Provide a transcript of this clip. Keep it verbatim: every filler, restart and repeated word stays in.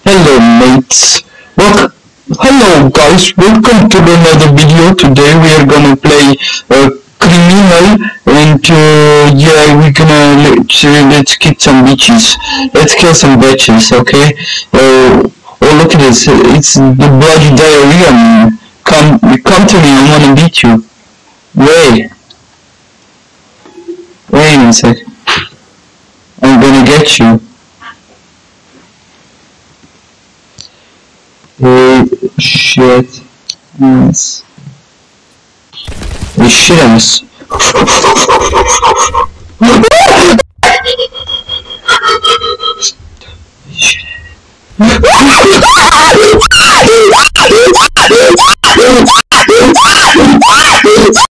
Hello mates, welcome, hello guys, welcome to another video. Today we are gonna play uh, criminal and uh, yeah, we're gonna let's, uh, let's get some bitches, let's kill some bitches, okay? Uh, oh look at this, it's the bloody diarrhea man. Come, come to me, I wanna beat you. Wait, wait a sec, I'm gonna get you. Oh shit. Yes. Oh shit, I was...